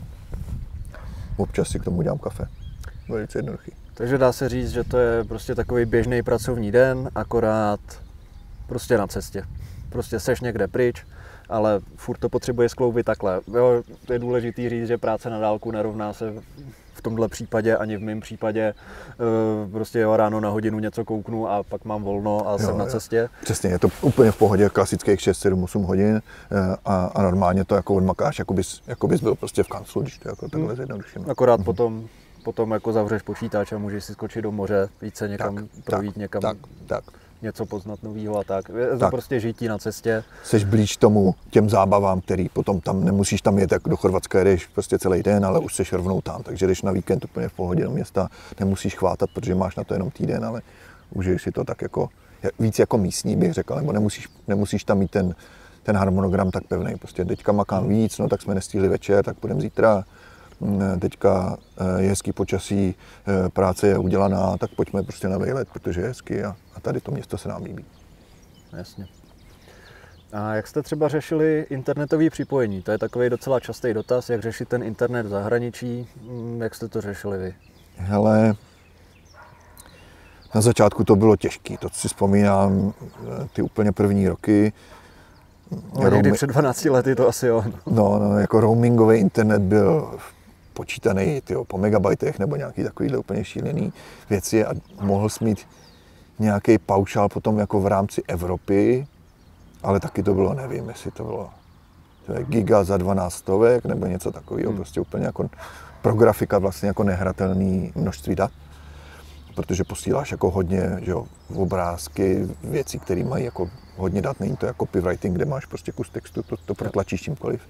Občas si k tomu dělám kafe. Velice jednoduchý. Takže dá se říct, že to je prostě takový běžný pracovní den, akorát prostě na cestě. Prostě seš někde pryč, ale furt to potřebuje skloubit takhle. Jo, to je důležitý říct, že práce na dálku nerovná se v tomhle případě, ani v mém případě. Prostě jo, ráno na hodinu něco kouknu a pak mám volno a jsem na cestě. Přesně, je to úplně v pohodě, klasických 6, 7, 8 hodin a normálně to jako odmakáš, jako bys byl prostě v kanclu, když to jako takhle zjednoduším. Akorát potom jako zavřeš počítač a můžeš si skočit do moře, jít se někam projít někam. Tak. Něco poznat novýho a tak. Je to prostě žití na cestě. Seš blíž těm zábavám, který potom tam nemusíš tam jet, jak do Chorvatska jedeš prostě celý den, ale už seš rovnou tam, takže jdeš na víkend úplně v pohodě do města, nemusíš chvátat, protože máš na to jenom týden, ale užiješ si to tak jako, víc jako místní bych řekl, nebo nemusíš tam mít ten harmonogram tak pevný, prostě teďka makám víc, no tak jsme nestihli večer, tak půjdeme zítra. Teďka je hezký počasí, práce je udělaná, tak pojďme prostě na vejlet, protože je hezky a tady to město se nám líbí. Jasně. A jak jste třeba řešili internetové připojení? To je takový docela častý dotaz, jak řešit ten internet v zahraničí. Jak jste to řešili vy? Hele, na začátku to bylo těžké, to si vzpomínám ty úplně první roky. Někdy před 12 lety to asi jo. No, jako roamingový internet byl počítaný po megabajtech nebo nějaký takovýhle úplně šílený věci a mohl jsi mít nějaký paušál potom jako v rámci Evropy, ale taky to bylo, nevím, jestli to bylo giga za 12 stovek nebo něco takového, prostě úplně jako pro grafika vlastně jako nehratelný množství dat, protože posíláš jako hodně, že jo, obrázky, věci, které mají jako hodně dat, není to jako copywriting, kde máš prostě kus textu, to protlačíš čímkoliv.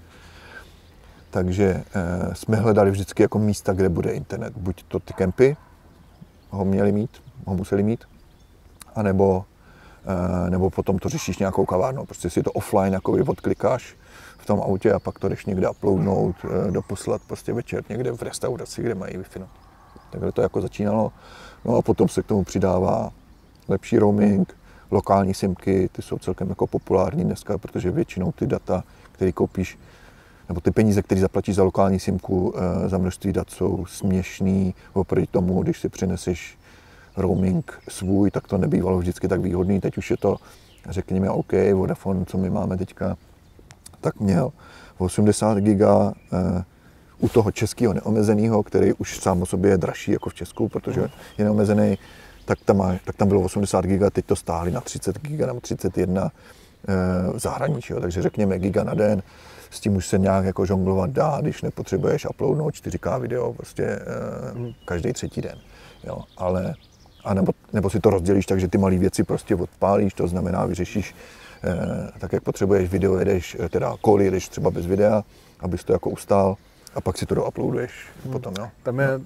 Takže jsme hledali vždycky jako místa, kde bude internet. Buď to ty kempy ho museli mít, anebo potom to řešíš nějakou kavárnou. Prostě si to offline jako odklikáš v tom autě a pak to jdeš někde uploadnout, doposlat prostě večer někde v restauraci, kde mají Wi-Fi. Takhle to jako začínalo. No a potom se k tomu přidává lepší roaming, lokální simky, ty jsou celkem jako populární dneska, protože většinou ty data, které koupíš, nebo ty peníze, které zaplatíš za lokální simku, za množství dat jsou směšný oproti tomu, když si přineseš roaming svůj, tak to nebývalo vždycky tak výhodný. Teď už je to, řekněme, OK, Vodafone, co my máme teďka, tak měl 80 giga u toho českého neomezeného, který už sám o sobě je dražší jako v Česku, protože je neomezený, tak tam bylo 80 giga, teď to stáhli na 30 giga nebo 31 v zahraničí, takže řekněme giga na den, s tím už se nějak jako žonglovat dá, když nepotřebuješ uploadnout 4K video prostě každý třetí den, jo, ale nebo si to rozdělíš tak, že ty malé věci prostě odpálíš, to znamená vyřešíš tak, jak potřebuješ, video jedeš, teda call jedeš třeba bez videa, abys to jako ustál a pak si to douploaduješ potom, jo. Tam je,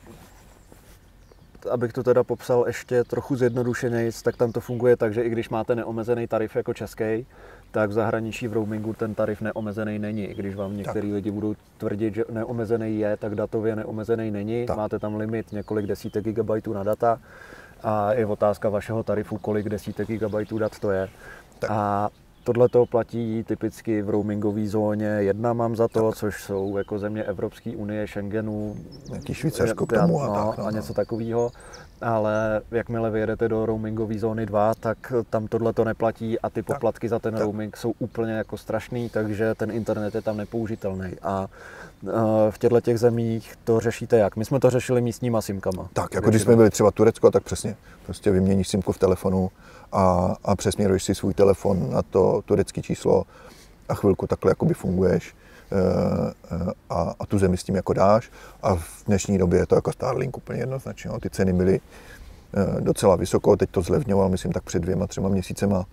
abych to teda popsal ještě trochu zjednodušeněji, tak tam to funguje tak, že i když máte neomezený tarif jako český, tak v zahraničí v roamingu ten tarif neomezený není. I když vám některý lidi budou tvrdit, že neomezený je, tak datově neomezený není. Tak. Máte tam limit několik desítek gigabajtů na data a je otázka vašeho tarifu, kolik desítek gigabajtů dat to je. Tak. A tohle to platí typicky v roamingové zóně 1 mám za to, což jsou jako země Evropské unie, Schengenu, nějaký Švýcarsko k tomu a něco takového. Ale jakmile vyjedete do roamingové zóny 2, tak tam tohle to neplatí a ty poplatky za ten roaming jsou úplně jako strašný, takže ten internet je tam nepoužitelný. A v těchto zemích to řešíte jak? My jsme to řešili místníma simkama. Tak, jako když jsme byli třeba Turecko, tak přesně. Prostě vyměníš simku v telefonu a přesměruješ si svůj telefon na to turecké číslo a chvilku takhle jakoby funguješ a tu zemi s tím jako dáš. A v dnešní době je to jako Starlink úplně jednoznačně. Ty ceny byly docela vysoko, teď to zlevňoval, myslím, tak před 2-3 měsícema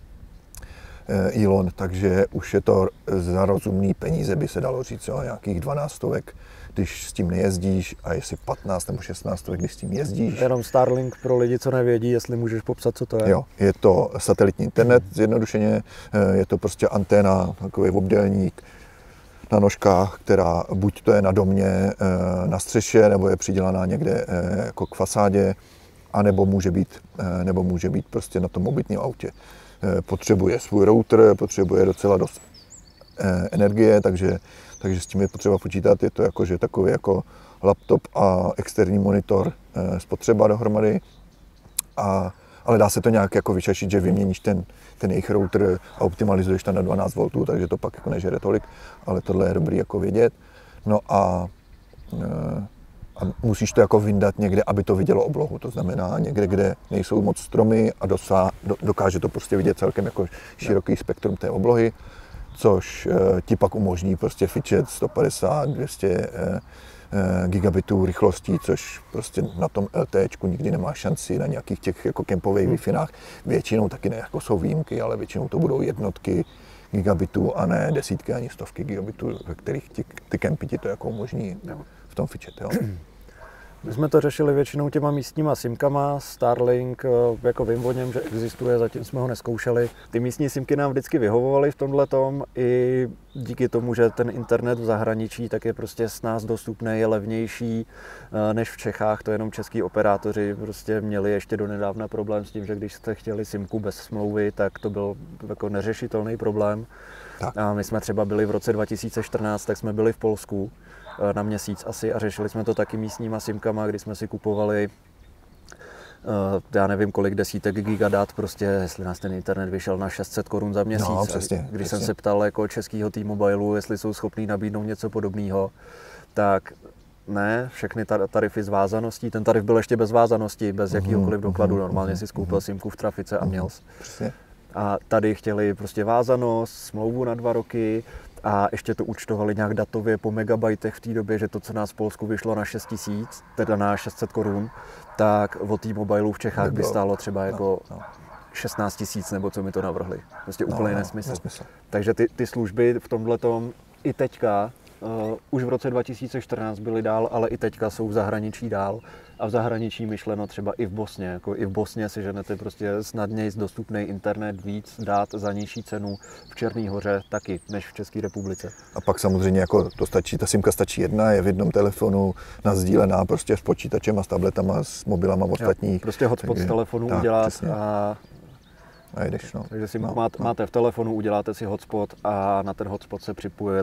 Elon, takže už je to za rozumný peníze, by se dalo říct, jo, nějakých 12 stovek, když s tím nejezdíš, a jestli 15 nebo 16 stovek, když s tím jezdíš. Jenom Starlink pro lidi, co nevědí, jestli můžeš popsat, co to je. Jo, je to satelitní internet, zjednodušeně, je to prostě anténa, takový obdélník na nožkách, která buď to je na domě, na střeše, nebo je přidělaná někde jako k fasádě, anebo může být prostě na tom mobilním autě. Potřebuje svůj router, potřebuje docela dost energie, takže s tím je potřeba počítat. Je to jakože takový jako laptop a externí monitor spotřeba dohromady. Ale dá se to nějak jako vyčašit, že vyměníš ten jejich router a optimalizuješ tam na 12 V, takže to pak jako nežere tolik, ale tohle je dobrý jako vědět. No a musíš to jako vyndat někde, aby to vidělo oblohu, to znamená někde, kde nejsou moc stromy a dokáže to prostě vidět celkem jako široký spektrum té oblohy, což ti pak umožní prostě fičet 150, 200 gigabitů rychlostí, což prostě na tom LTEčku nikdy nemá šanci, na nějakých těch jako kempových Wi-Finách. Většinou taky ne, jako jsou výjimky, ale většinou to budou jednotky gigabitů a ne desítky ani stovky gigabitů, ve kterých ty kempy ti to jako umožní v tom fičet. Jo. My jsme to řešili většinou těma místníma simkama, Starlink, jako vím o něm, že existuje, zatím jsme ho neskoušeli. Ty místní simky nám vždycky vyhovovaly v tomhletom i díky tomu, že ten internet v zahraničí tak je prostě s nás dostupný, je levnější než v Čechách, to jenom český operátoři prostě měli ještě donedávna problém s tím, že když jste chtěli simku bez smlouvy, tak to byl jako neřešitelný problém. Tak. A my jsme třeba byli v roce 2014, tak jsme byli v Polsku na měsíc asi a řešili jsme to taky místníma simkama, kdy jsme si kupovali já nevím kolik desítek gigadat, prostě jestli nás ten internet vyšel na 600 korun za měsíc. No, přesně, když jsem se ptal jako českého T-Mobileu, jestli jsou schopní nabídnout něco podobného, tak ne, všechny tarify s vázaností, ten tarif byl ještě bez vázanosti, bez jakýhokoliv dokladu, normálně si skoupil simku v trafice a měl jsi. A tady chtěli prostě vázanost, smlouvu na 2 roky a ještě to účtovali nějak datově po megabajtech v té době, že to, co nás v Polsku vyšlo na 6 000, teda na 600 korun, tak od T-Mobileu v Čechách by stálo třeba jako 16 000 nebo co mi to navrhli. Prostě úplný nesmysl. Takže ty služby v tomhletom i teďka, už v roce 2014 byly dál, ale i teďka jsou v zahraničí dál. A v zahraničí myšleno třeba i v Bosně. Jako i v Bosně si ženete prostě snadněji dostupný internet, víc dát za nižší cenu v Černý Hoře taky, než v České republice. A pak samozřejmě jako to stačí, ta simka stačí jedna, je v jednom telefonu nasdílená prostě s počítačem a s tabletama, s mobilama ostatních. Prostě hotspot z telefonu udělat a jdeš, no. Takže si máte v telefonu, uděláte si hotspot a na ten hotspot se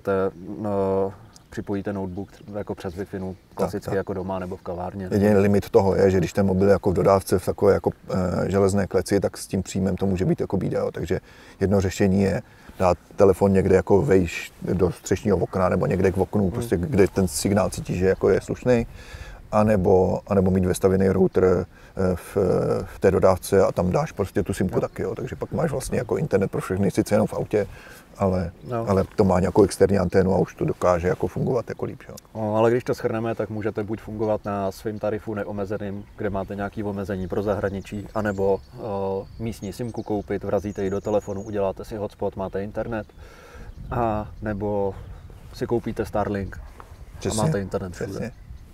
připojíte notebook jako přes Wi-Fi, klasicky jako doma nebo v kavárně. Jediný limit toho je, že když ten mobil je jako v dodávce v takové jako železné kleci, tak s tím příjmem to může být jako bída. Takže jedno řešení je dát telefon někde jako vejš do střešního okna nebo někde k oknu, prostě, kde ten signál cítí, že jako je slušný. A nebo mít vestavěný router v té dodávce a tam dáš prostě tu simku taky, jo. Takže pak máš vlastně jako internet pro všechny, sice jenom v autě, ale to má nějakou externí anténu a už to dokáže jako fungovat jako líp. Jo. No, ale když to shrneme, tak můžete buď fungovat na svém tarifu neomezeným, kde máte nějaké omezení pro zahraničí, anebo místní simku koupit, vrazíte ji do telefonu, uděláte si hotspot, máte internet, a nebo si koupíte Starlink a máte internet všude.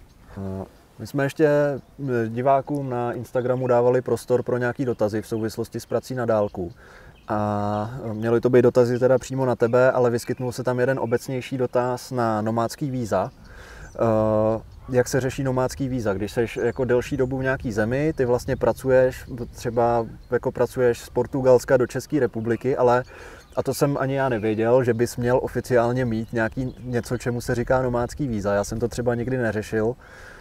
My jsme ještě divákům na Instagramu dávali prostor pro nějaký dotazy v souvislosti s prací na dálku. A měly to být dotazy teda přímo na tebe, ale vyskytnul se tam jeden obecnější dotaz na nomádský víza. jak se řeší nomádský víza, když seš jako delší dobu v nějaký zemi, ty vlastně pracuješ, třeba jako pracuješ z Portugalska do České republiky, ale a to jsem ani já nevěděl, že bys měl oficiálně mít něco, čemu se říká nomádský víza. Já jsem to třeba nikdy neřešil.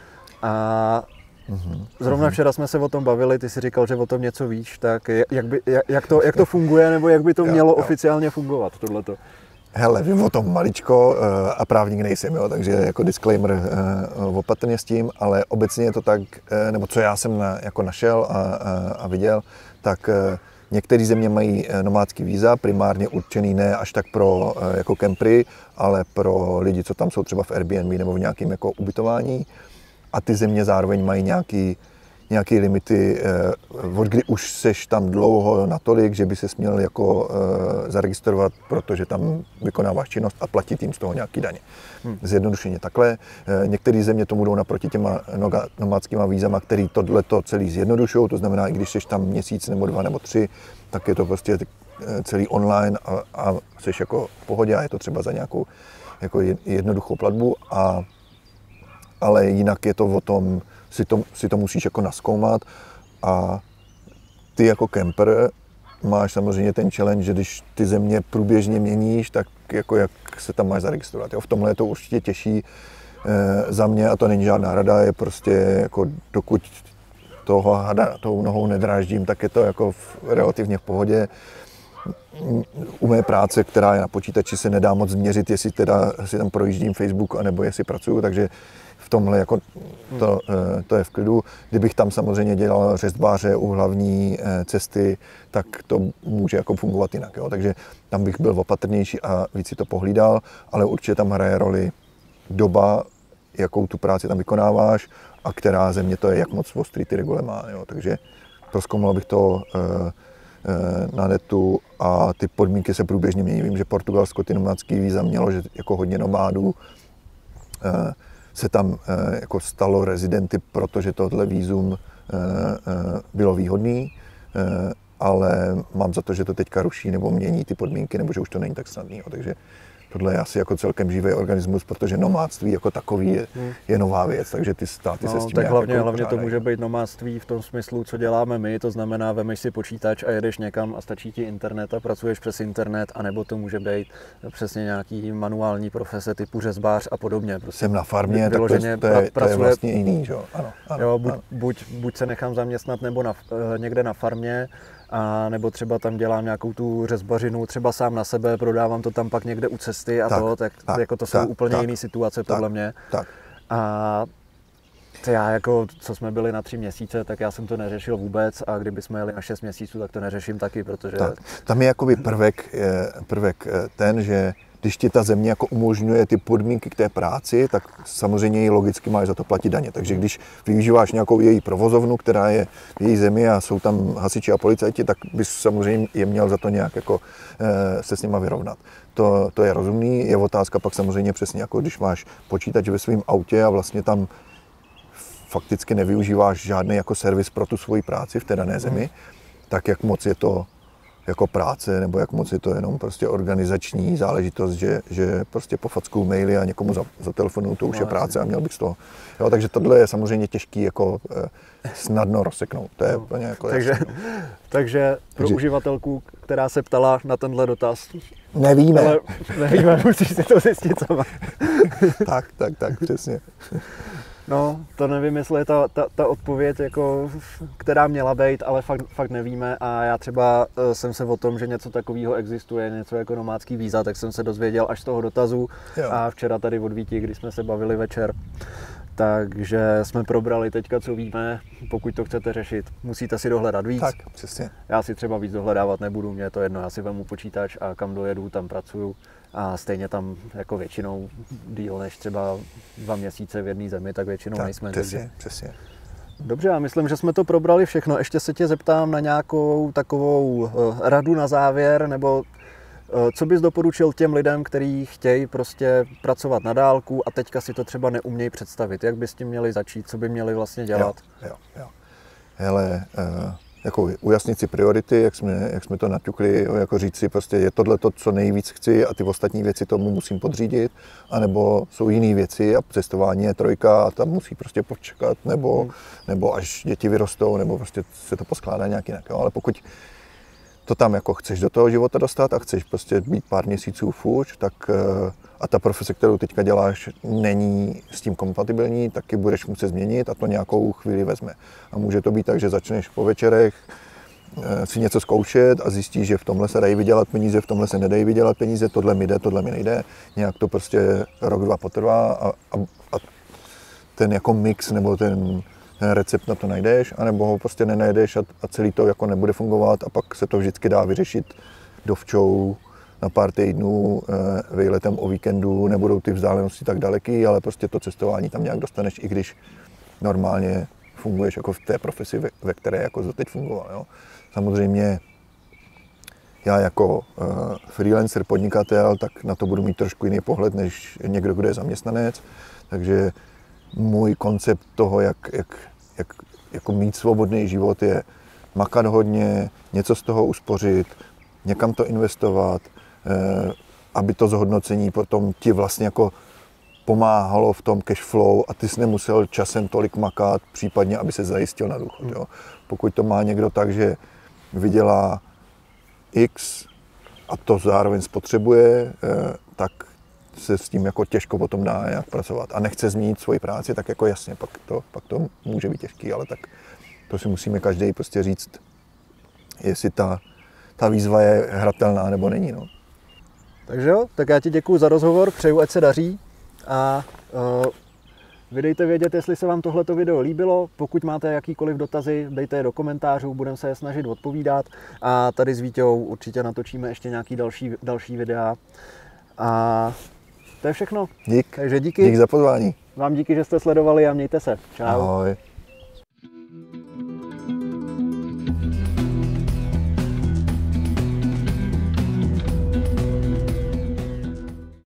A zrovna včera jsme se o tom bavili, ty si říkal, že o tom něco víš, tak jak to funguje, nebo jak by to mělo oficiálně fungovat, tohleto? Hele, vím o tom maličko a právník nejsem, jo, takže jako disclaimer opatrně s tím, ale obecně je to tak, nebo co já jsem jako našel a viděl, tak některé země mají nomádský víza, primárně určený ne až tak pro jako kempry, ale pro lidi, co tam jsou třeba v Airbnb nebo v nějakém jako ubytování. A ty země zároveň mají nějaké limity, od kdy už seš tam dlouho natolik, že by ses měl jako zaregistrovat, protože tam vykonáváš činnost a platit jim z toho nějaký daně. Zjednodušeně takhle. Některé země tomu jdou naproti těma nomádskýma vízama, který tohleto celý zjednodušují, to znamená, i když seš tam měsíc nebo 2 nebo 3, tak je to prostě celý online a seš jako v pohodě a je to třeba za nějakou jako jednoduchou platbu. Ale jinak je to o tom, si to musíš jako nazkoumat a ty jako kemper máš samozřejmě ten challenge, že když ty země průběžně měníš, tak jako jak se tam máš zaregistrovat. Jo? V tomhle je to určitě těžší za mě a to není žádná rada, je prostě jako dokud toho hada tou nohou nedráždím, tak je to jako relativně v pohodě. U mé práce, která je na počítači, se nedá moc změřit, jestli teda si tam projíždím Facebook, anebo jestli pracuju, takže v tomhle jako to je v klidu. Kdybych tam samozřejmě dělal řezbáře u hlavní cesty, tak to může jako fungovat jinak. Jo? Takže tam bych byl opatrnější a víc si to pohlídal, ale určitě tam hraje roli doba, jakou tu práci tam vykonáváš a která země to je, jak moc ostrý ty regule má. Jo? Takže prozkoumal bych to na netu a ty podmínky se průběžně mění. Vím, že Portugalsko ty nomádský víza mělo, že jako hodně nomádů se tam jako stalo rezidenty, protože tohle vízum bylo výhodný, ale mám za to, že to teďka ruší nebo mění ty podmínky, nebo že už to není tak snadný. Takže tohle je asi jako celkem živý organismus, protože nomádství jako takový je nová věc, takže ty státy se s tím tak hlavně jako to může být nomádství v tom smyslu, co děláme my, to znamená, vemeš si počítač a jedeš někam a stačí ti internet a pracuješ přes internet, anebo to může být přesně nějaký manuální profese typu řezbář a podobně. Prostě jsem na farmě, tak to je vlastně jiný, že jo? Ano, jo, buď se nechám zaměstnat nebo někde na farmě, a nebo třeba tam dělám nějakou tu řezbařinu třeba sám na sebe, prodávám to tam pak někde u cesty a tak jako to jsou úplně jiné situace podle mě. A já jako, co jsme byli na 3 měsíce, tak já jsem to neřešil vůbec a kdyby jsme jeli na 6 měsíců, tak to neřeším taky, protože... Tam je jakoby prvek ten, že když ti ta země jako umožňuje ty podmínky k té práci, tak samozřejmě ji logicky máš za to platit daně. Takže když využíváš nějakou její provozovnu, která je v její zemi a jsou tam hasiči a policajti, tak bys samozřejmě je měl za to nějak jako se s nima vyrovnat. To je rozumný. Je otázka pak samozřejmě přesně jako když máš počítač ve svém autě a vlastně tam fakticky nevyužíváš žádný jako servis pro tu svoji práci v té dané zemi, tak jak moc je to jako práce, nebo jak moc je to jenom prostě organizační záležitost, že prostě pofackuju maily a někomu zatelefonuju, to už je práce a měl bych z toho. Jo, takže tohle je samozřejmě těžký jako snadno rozseknout. To je úplně jako takže pro uživatelku, která se ptala na tenhle dotaz. Nevíme. Ale nevíme, musíš si to zjistit sama. tak, přesně. No, to nevím, jestli je ta odpověď, jako, která měla být, ale fakt nevíme a já třeba jsem se o tom, že něco takového existuje, něco jako nomádský víza, tak jsem se dozvěděl až z toho dotazu a včera tady od Víti, když jsme se bavili večer, takže jsme probrali teďka, co víme, pokud to chcete řešit, musíte si dohledat víc. Tak, přesně. Já si třeba víc dohledávat nebudu, mě je to jedno, já si vemu počítač a kam dojedu, tam pracuju. A stejně tam jako většinou díl než třeba 2 měsíce v jedné zemi, tak většinou nejsme. Přesně. Dobře, já myslím, že jsme to probrali všechno. Ještě se tě zeptám na nějakou takovou radu na závěr, nebo co bys doporučil těm lidem, kteří chtějí prostě pracovat na dálku a teďka si to třeba neumějí představit. Jak by s tím měli začít, co by měli vlastně dělat? Jo. Hele, jako ujasnit si priority, jak jsme to naťukli, jako říct si prostě je tohle to, co nejvíc chci a ty ostatní věci tomu musím podřídit, anebo jsou jiné věci a cestování je trojka a tam musí prostě počkat, nebo až děti vyrostou, nebo prostě se to poskládá nějak jinak. Jo. Ale pokud to tam jako chceš do toho života dostat a chceš prostě být pár měsíců fuč, tak a ta profese, kterou teďka děláš, není s tím kompatibilní, taky budeš muset změnit a to nějakou chvíli vezme. A může to být tak, že začneš po večerech si něco zkoušet a zjistíš, že v tomhle se dají vydělat peníze, v tomhle se nedají vydělat peníze, tohle mi jde, tohle mi nejde. Nějak to prostě rok, dva potrvá a ten jako mix nebo ten recept na to najdeš, anebo ho prostě nenajdeš a celý to jako nebude fungovat a pak se to vždycky dá vyřešit dovčou na pár týdnů, výletem o víkendu, nebudou ty vzdálenosti tak daleký, ale prostě to cestování tam nějak dostaneš, i když normálně funguješ jako v té profesi, ve které jako doteď fungoval. Jo. Samozřejmě já jako freelancer, podnikatel, tak na to budu mít trošku jiný pohled, než někdo, kdo je zaměstnanec, takže můj koncept toho, jak jako mít svobodný život, je makat hodně, něco z toho uspořit, někam to investovat, aby to zhodnocení potom ti vlastně jako pomáhalo v tom cash flow a ty jsi nemusel časem tolik makat, případně, aby se zajistil na důchod. Jo. Pokud to má někdo tak, že vydělá X a to zároveň spotřebuje, tak se s tím jako těžko potom dá nějak pracovat a nechce změnit svoji práci, tak jako jasně, pak to může být těžký, ale tak to si musíme každý prostě říct, jestli ta výzva je hratelná nebo není. No. Takže jo, tak já ti děkuju za rozhovor, přeju, ať se daří a vy dejte vědět, jestli se vám tohleto video líbilo. Pokud máte jakýkoliv dotazy, dejte je do komentářů, budeme se je snažit odpovídat a tady s Víťou určitě natočíme ještě nějaký další videa. A to je všechno. Dík. Takže díky. Dík za pozvání. Vám díky, že jste sledovali a mějte se. Čau. Ahoj.